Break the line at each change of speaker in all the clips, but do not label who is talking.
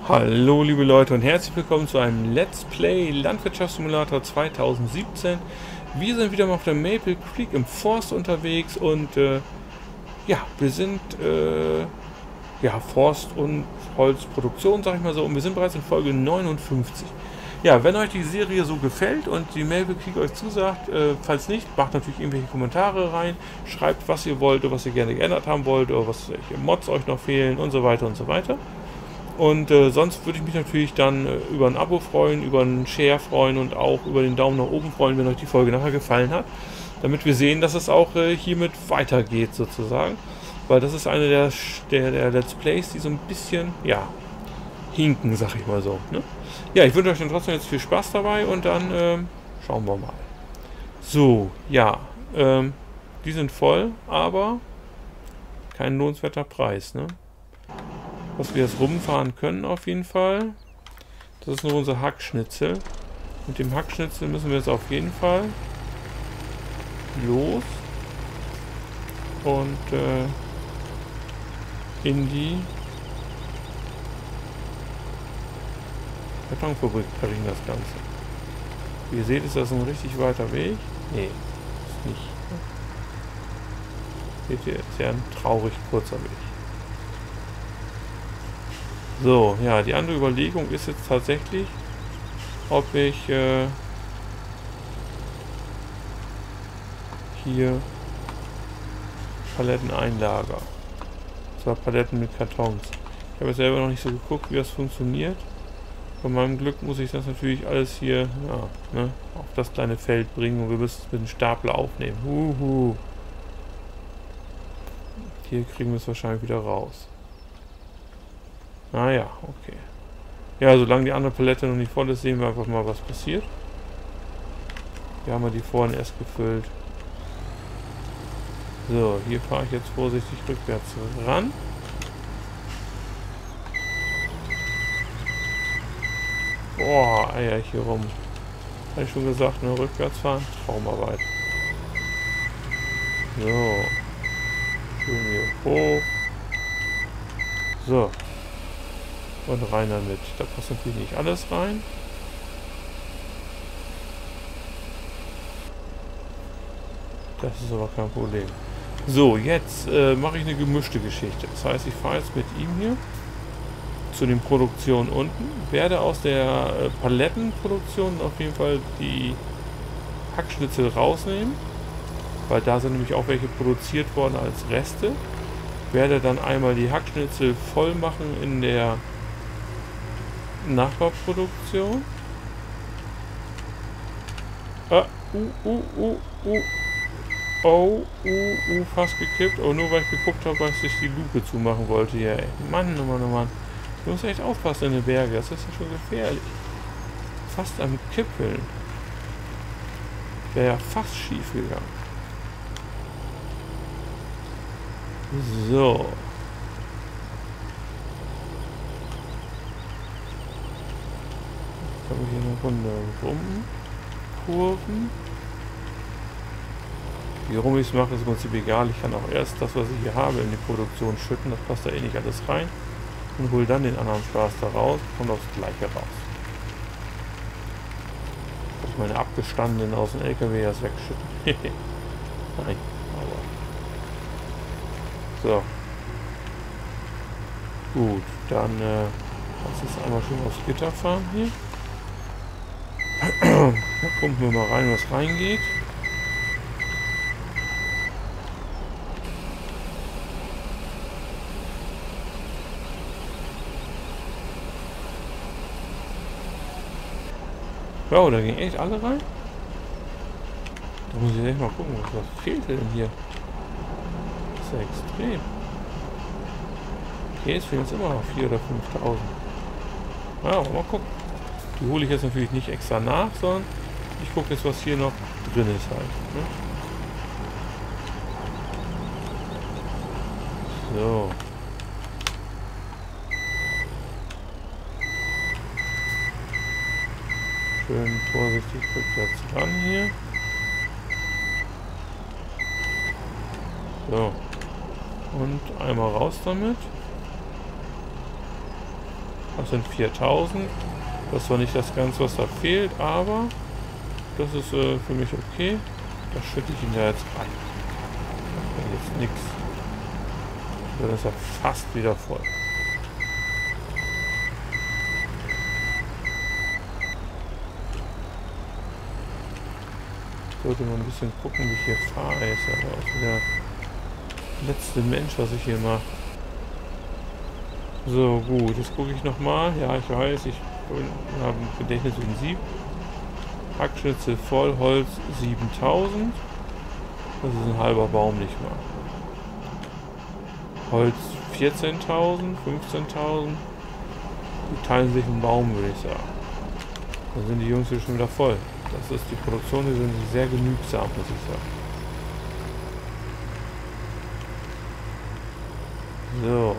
Hallo liebe Leute und herzlich willkommen zu einem Let's Play Landwirtschaftssimulator 2017. Wir sind wieder mal auf der Maple Creek im Forst unterwegs und ja, wir sind ja, Forst- und Holzproduktion, sag ich mal so, und wir sind bereits in Folge 59. Ja, wenn euch die Serie so gefällt und die Maple Creek euch zusagt, falls nicht, macht natürlich irgendwelche Kommentare rein, schreibt, was ihr wollt, was ihr gerne geändert haben wollt, oder welche Mods euch noch fehlen und so weiter und so weiter. Und sonst würde ich mich natürlich dann über ein Abo freuen, über einen Share freuen und auch über den Daumen nach oben freuen, wenn euch die Folge nachher gefallen hat. Damit wir sehen, dass es auch hiermit weitergeht sozusagen. Weil das ist eine der Let's Plays, die so ein bisschen, ja, hinken, sag ich mal so. Ne? Ja, ich wünsche euch dann trotzdem jetzt viel Spaß dabei und dann schauen wir mal. So, ja, die sind voll, aber kein lohnenswerter Preis, ne? Was wir jetzt rumfahren können auf jeden Fall. Das ist nur unser Hackschnitzel. Mit dem Hackschnitzel müssen wir jetzt auf jeden Fall los und in die Kartonfabrik bringen das Ganze. Wie ihr seht, ist das ein richtig weiter Weg. Nee, ist nicht. Seht ihr, ist ja ein traurig kurzer Weg. So, ja, die andere Überlegung ist jetzt tatsächlich, ob ich hier Paletten einlager. Zwar Paletten mit Kartons. Ich habe selber noch nicht so geguckt, wie das funktioniert. Bei meinem Glück muss ich das natürlich alles hier ja, ne, auf das kleine Feld bringen und wir müssen es mit dem Stapler aufnehmen. Huhu. Hier kriegen wir es wahrscheinlich wieder raus. Naja, okay. Ja, solange die andere Palette noch nicht voll ist, sehen wir einfach mal, was passiert. Hier haben wir die vorhin erst gefüllt. So, hier fahre ich jetzt vorsichtig rückwärts ran. Boah, eier ich hier rum. Habe ich schon gesagt, ne, rückwärts fahren? Traumarbeit. So. Schön hier hoch. So. Und rein damit. Da passt natürlich nicht alles rein. Das ist aber kein Problem. So, jetzt mache ich eine gemischte Geschichte. Das heißt, ich fahre jetzt mit ihm hier zu den Produktionen unten. Werde aus der Palettenproduktion auf jeden Fall die Hackschnitzel rausnehmen. Weil da sind nämlich auch welche produziert worden als Reste. Werde dann einmal die Hackschnitzel voll machen in der Nachbarproduktion. Oh, fast gekippt. Oh, nur weil ich geguckt habe, dass ich die Luke zumachen wollte hier, ey. Mann, oh Mann, oh Mann. Du musst echt aufpassen in den Bergen. Das ist ja schon gefährlich. Fast am Kippeln. Wäre ja fast schief gegangen. So. Jetzt habe ich hier eine Runde rumkurven. Wie rum ich es mache, ist im Prinzip egal. Ich kann auch erst das, was ich hier habe, in die Produktion schütten. Das passt da eh nicht alles rein. Und hole dann den anderen Spaß da raus. Kommt aufs Gleiche raus. Ich meine abgestandenen aus dem LKW erst wegschütten. Nein, aber. So. Gut, dann lass uns einmal schön aufs Gitter fahren hier. Da pumpen wir mal rein, was reingeht. Ja, da gehen echt alle rein. Da muss ich echt mal gucken, was fehlt denn hier? Das ist ja extrem. Okay, es fehlen jetzt immer noch 4.000 oder 5.000. Ja, mal gucken. Die hole ich jetzt natürlich nicht extra nach, sondern ich gucke jetzt, was hier noch drin ist halt. Ne? So. Schön vorsichtig rückwärts ran hier. So. Und einmal raus damit. Das sind 4000. Das war nicht das Ganze, was da fehlt, aber das ist für mich okay. Das schütte ich ihn ja jetzt rein. Jetzt nichts. Dann ist er fast wieder voll. Sollte mal ein bisschen gucken, wie ich hier fahre. Ist ja auch wieder letzte Mensch, was ich hier mache. So, gut. Jetzt gucke ich nochmal. Ja, ich weiß, ich habe ein Gedächtnis um 7. Hackschnitzel voll, Holz 7000. Das ist ein halber Baum nicht mal. Holz 14.000, 15.000. Die teilen sich einen Baum, würde ich sagen. Dann sind die Jungs hier schon wieder voll. Das ist die Produktion, die sind sehr genügsam, muss ich sagen. So.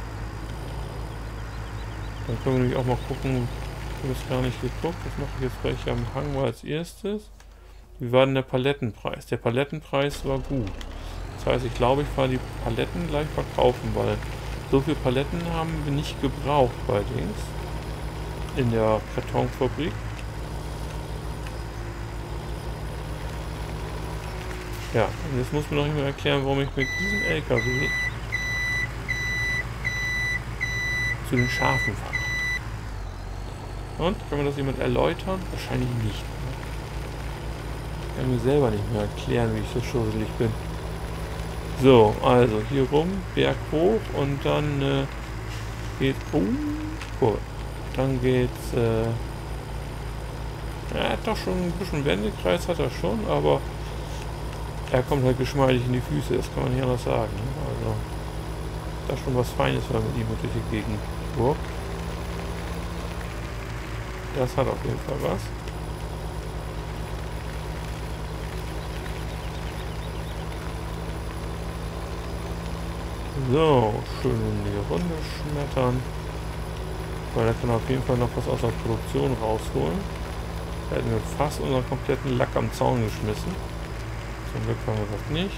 Dann können wir nämlich auch mal gucken, ich habe es gar nicht geguckt, das mache ich jetzt gleich am Hang mal als erstes. Wie war denn der Palettenpreis? Der Palettenpreis war gut. Das heißt, ich glaube, ich fahre die Paletten gleich verkaufen, weil so viele Paletten haben wir nicht gebraucht bei Dings in der Kartonfabrik. Ja, und jetzt muss man noch immer erklären, warum ich mit diesem LKW zu den Schafen fahre. Und? Kann mir das jemand erläutern? Wahrscheinlich nicht. Ich kann mir selber nicht mehr erklären, wie ich so schusselig bin. So, also hier rum, Berg hoch und dann geht... Gut. Dann geht's... ja, doch schon ein bisschen Wendekreis hat er schon, aber er kommt halt geschmeidig in die Füße, das kann man nicht anders sagen. Also, da schon was Feines, wenn man mit ihm durch die Gegend guckt. Das hat auf jeden Fall was. So, schön in die Runde schmettern. Weil da kann auf jeden Fall noch was aus der Produktion rausholen. Da hätten wir fast unseren kompletten Lack am Zaun geschmissen. Zum Glück haben wir das nicht.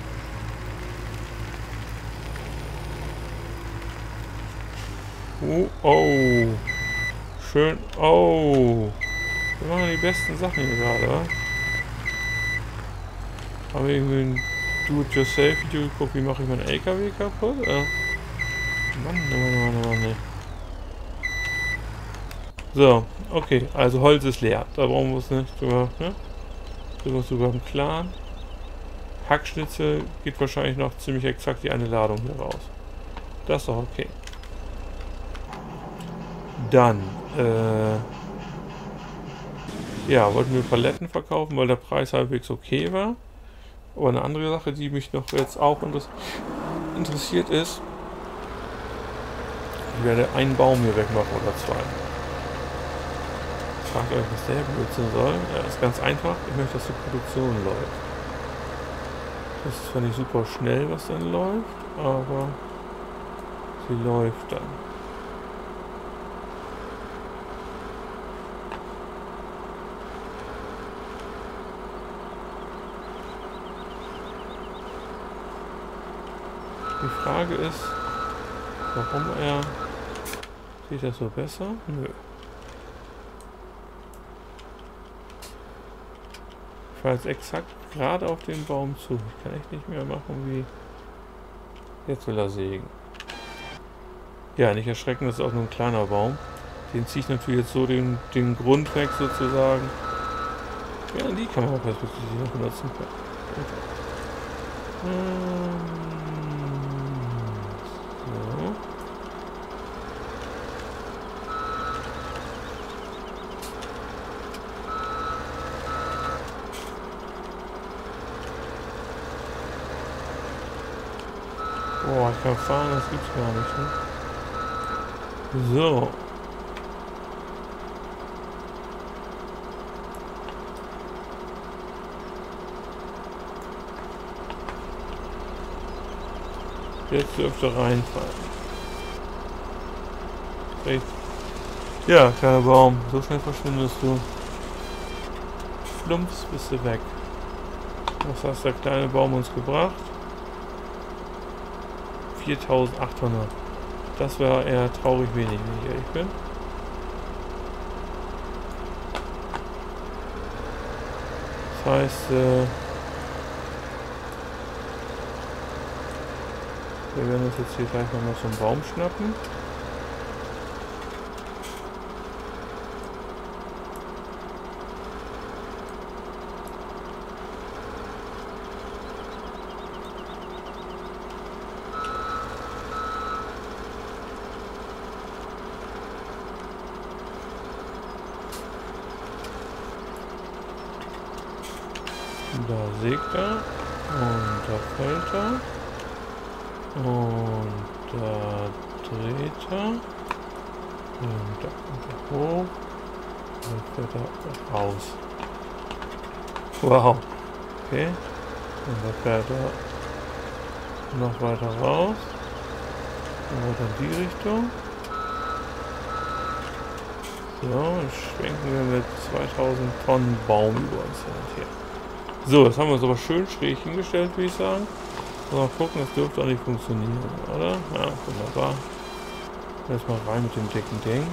Oh. Schön. Oh. Wir machen die besten Sachen hier gerade, oder? Haben wir irgendwie ein Do-it-yourself-Video geguckt, wie mache ich meinen LKW kaputt? Mann. So, okay, also Holz ist leer. Da brauchen wir uns nicht drüber, ne? Sind wir uns sogar im Klaren. Hackschnitzel geht wahrscheinlich noch ziemlich exakt die eine Ladung hier raus. Das ist doch okay. Dann, ja, wollten wir Paletten verkaufen, weil der Preis halbwegs okay war. Aber eine andere Sache, die mich noch jetzt auch interessiert ist, ich werde einen Baum hier wegmachen oder zwei. Fragt euch, was der Blödsinn soll. Ja, ist ganz einfach. Ich möchte, dass die Produktion läuft. Das ist zwar nicht super schnell, was dann läuft, aber sie läuft dann. Die Frage ist, warum er... Sieht das so besser? Nö. Ich fahre jetzt exakt gerade auf den Baum zu. Ich kann echt nicht mehr machen wie... Jetzt will er sägen. Ja, nicht erschrecken, das ist auch nur ein kleiner Baum. Den ziehe ich natürlich jetzt so den Grund weg sozusagen. Ja, die Kameraperspektive noch benutzen kann. So. Boah, ich kann fahren, das gibt's gar nicht, ne? So. Jetzt dürfte reinfallen. Echt. Ja, kleiner Baum. So schnell verschwindest du. Flumps bist du weg. Was hat der kleine Baum uns gebracht? 4.800. Das wäre eher traurig wenig, wenn ich ehrlich bin. Das heißt, wir werden uns jetzt hier gleich noch so einen Baum schnappen. Da sägt er und da fällt er und da dreht er und da kommt er hoch und dann fällt er raus. Wow, okay, und da fährt er noch weiter raus und weiter in die Richtung. So, dann schwenken wir mit 2000 Tonnen Baum über uns her. So, das haben wir uns aber schön schräg hingestellt, würde ich sagen. Mal gucken, das dürfte auch nicht funktionieren, oder? Ja, wunderbar. Erstmal rein mit dem dicken Ding.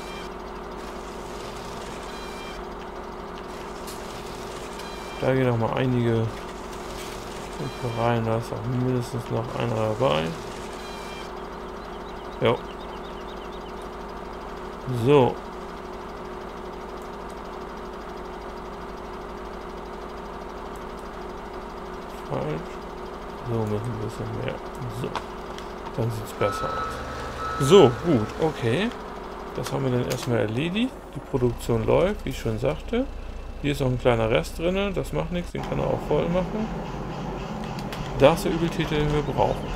Da gehen noch mal einige rein, da ist auch mindestens noch einer dabei. Jo. So. Falsch. So, müssen wir ein bisschen mehr. So. Dann sieht es besser aus. So, gut, okay. Das haben wir dann erstmal erledigt. Die Produktion läuft, wie ich schon sagte. Hier ist noch ein kleiner Rest drin. Das macht nichts, den kann er auch voll machen. Das ist der Übeltäter, den wir brauchen.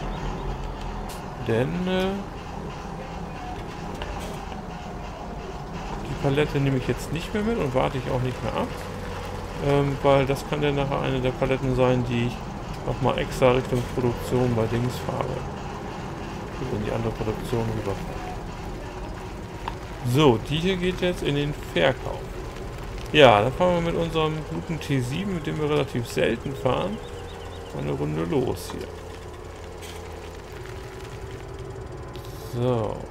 Denn die Palette nehme ich jetzt nicht mehr mit und warte ich auch nicht mehr ab. Weil das kann dann nachher eine der Paletten sein, die ich nochmal extra Richtung Produktion bei Dings fahre. In die andere Produktion rüberfahre. So, die hier geht jetzt in den Verkauf. Ja, dann fahren wir mit unserem guten T7, mit dem wir relativ selten fahren, eine Runde los hier. So.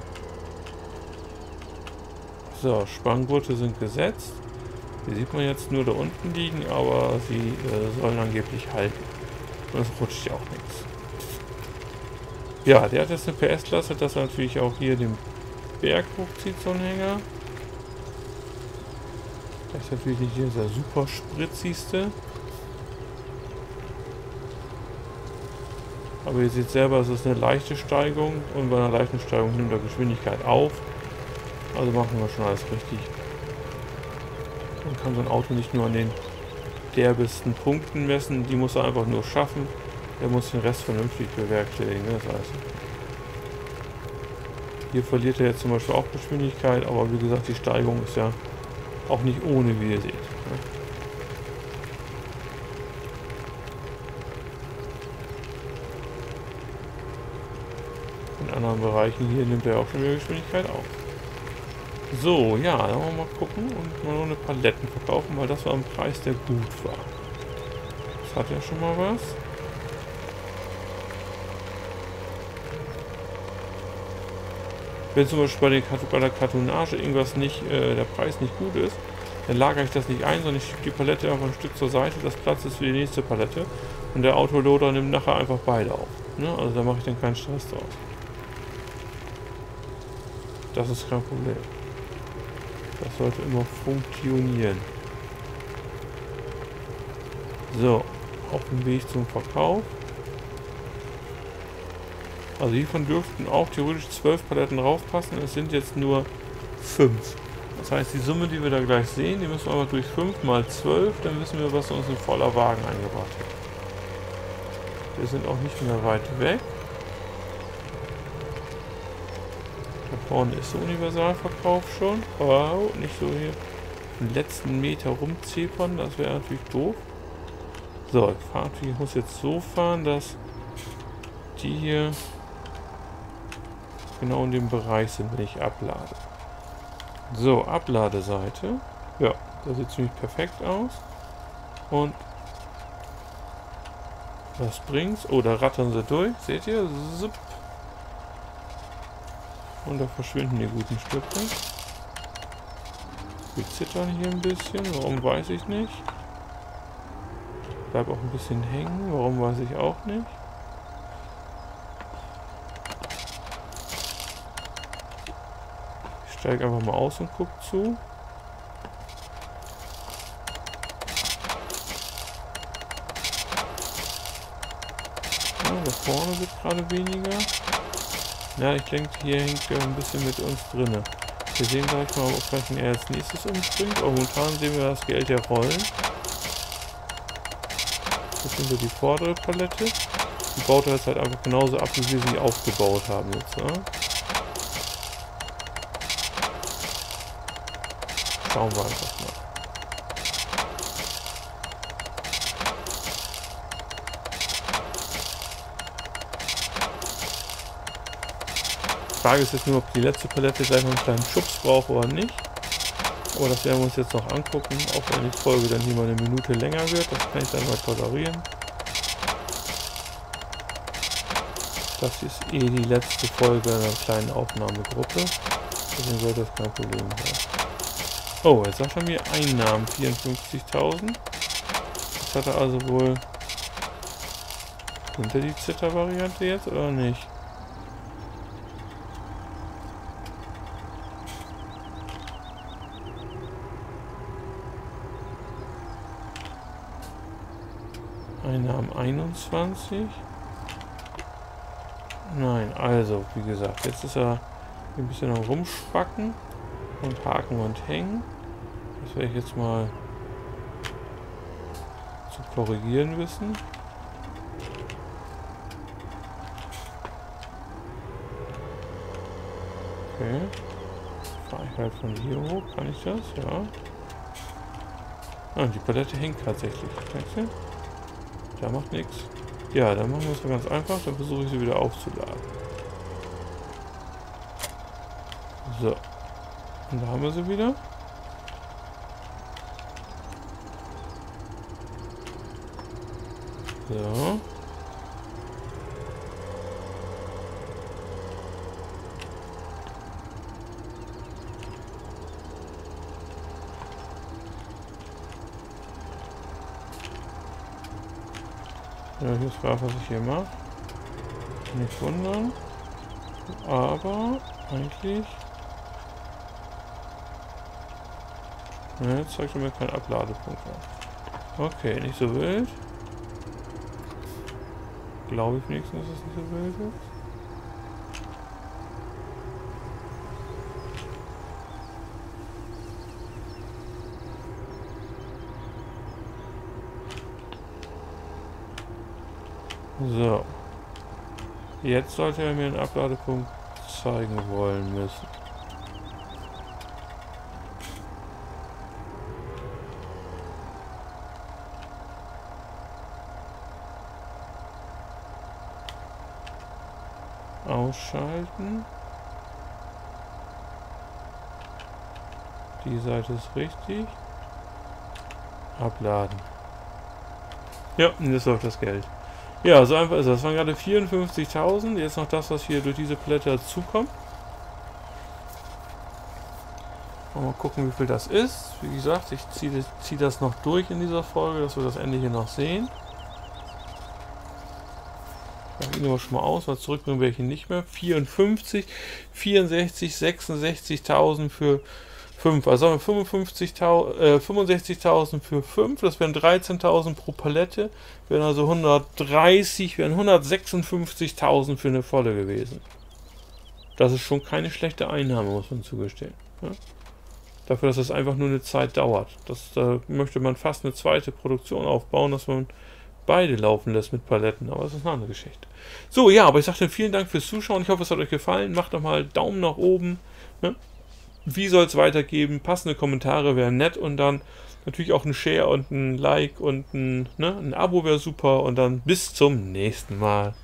So, Spanngurte sind gesetzt. Die sieht man jetzt nur da unten liegen, aber sie sollen angeblich halten. Und es rutscht ja auch nichts. Ja, der hat jetzt eine PS-Klasse, dass er natürlich auch hier den Berg hochzieht, so ein Hänger. Das ist natürlich nicht dieser super spritzigste. Aber ihr seht selber, es ist eine leichte Steigung und bei einer leichten Steigung nimmt er Geschwindigkeit auf. Also machen wir schon alles richtig. Man kann so ein Auto nicht nur an den derbesten Punkten messen, die muss er einfach nur schaffen. Er muss den Rest vernünftig bewerkstelligen. Das heißt, hier verliert er jetzt zum Beispiel auch Geschwindigkeit, aber wie gesagt, die Steigung ist ja auch nicht ohne, wie ihr seht. In anderen Bereichen hier nimmt er auch schon wieder Geschwindigkeit auf. So, ja, dann wollen wir mal gucken und mal noch eine Paletten verkaufen, weil das war ein Preis, der gut war. Das hat ja schon mal was. Wenn zum Beispiel bei der Kartonage irgendwas nicht, der Preis nicht gut ist, dann lagere ich das nicht ein, sondern ich schiebe die Palette einfach ein Stück zur Seite, das Platz ist für die nächste Palette und der Autoloader nimmt nachher einfach beide auf. Ne? Also da mache ich dann keinen Stress draus. Das ist kein Problem. Das sollte immer funktionieren. So, auf dem Weg zum Verkauf. Also hiervon dürften auch theoretisch 12 Paletten raufpassen. Es sind jetzt nur 5. Das heißt, die Summe, die wir da gleich sehen, die müssen wir aber durch 5 mal 12, dann wissen wir, was uns ein voller Wagen eingebracht hat. Wir sind auch nicht mehr weit weg. Da vorne ist der Universalverkauf schon. Oh, nicht so hier den letzten Meter rumzepern, das wäre natürlich doof. So, ich muss jetzt so fahren, dass die hier genau in dem Bereich sind, wenn ich ablade. So, Abladeseite. Ja, das sieht ziemlich perfekt aus. Und was bringt's? Oh, da rattern sie durch. Seht ihr? Zup. Und da verschwinden die guten Stücke. Wir zittern hier ein bisschen. Warum, weiß ich nicht. Bleib auch ein bisschen hängen. Warum, weiß ich auch nicht. Ich steige einfach mal aus und gucke zu. Ja, da vorne wird gerade weniger. Ja, ich denke, hier hängt ja ein bisschen mit uns drinne. Wir sehen gleich mal, ob welchen er als nächstes umspringt. Aber momentan sehen wir das Geld ja rollen. Das sind so die vordere Palette. Die baut er jetzt halt einfach genauso ab, wie wir sie aufgebaut haben jetzt. Ja? Schauen wir einfach mal. Die Frage ist jetzt nur, ob die letzte Palette gleich noch einen kleinen Schubs braucht oder nicht. Aber das werden wir uns jetzt noch angucken, auch wenn die Folge dann hier mal eine Minute länger wird. Das kann ich dann mal tolerieren. Das ist eh die letzte Folge einer kleinen Aufnahmegruppe. Deswegen sollte das kein Problem sein. Oh, jetzt sagt er mir Einnahmen 54.000. Das hat er also wohl hinter die Zitter-Variante jetzt oder nicht? Einnahmen 21. Nein, also, wie gesagt, jetzt ist er ein bisschen am Rumspacken und haken und hängen. Das werde ich jetzt mal zu korrigieren wissen. Okay. Fahre ich halt von hier hoch. Kann ich das? Ja. Ah, die Palette hängt tatsächlich. Okay. Da macht nichts. Ja, dann machen wir es ganz einfach. Dann versuche ich sie wieder aufzuladen. So. Und da haben wir sie wieder. So. Ja, ich muss fragen, was ich hier mache. Nicht wundern. Aber eigentlich... Ja, jetzt zeigt er mir keinen Abladepunkt an. Okay, nicht so wild. Glaube ich wenigstens, dass es nicht so wild ist. So. Jetzt sollte er mir einen Abladepunkt zeigen wollen müssen. Ausschalten. Die Seite ist richtig. Abladen. Ja, und jetzt läuft das Geld. Ja, so einfach ist das. Das waren gerade 54.000. Jetzt noch das, was hier durch diese Palette dazukommt. Mal gucken, wie viel das ist. Wie gesagt, ich ziehe das noch durch in dieser Folge, dass wir das Ende hier noch sehen. Ich nehme schon mal aus, weil zurücknehmen werde ich ihn nicht mehr. 54, 64, 66.000 für 5. Also haben wir 65.000 für 5. Das wären 13.000 pro Palette. Wären also 130, wären 156.000 für eine volle gewesen. Das ist schon keine schlechte Einnahme, muss man zugestehen. Ja? Dafür, dass es einfach nur eine Zeit dauert. Da möchte man fast eine zweite Produktion aufbauen, dass man beide laufen lässt mit Paletten, aber das ist eine andere Geschichte. So, ja, aber ich sagte vielen Dank fürs Zuschauen. Ich hoffe, es hat euch gefallen. Macht doch mal Daumen nach oben. Ne? Wie soll es weitergehen? Passende Kommentare wären nett und dann natürlich auch ein Share und ein Like und ein Abo wäre super und dann bis zum nächsten Mal.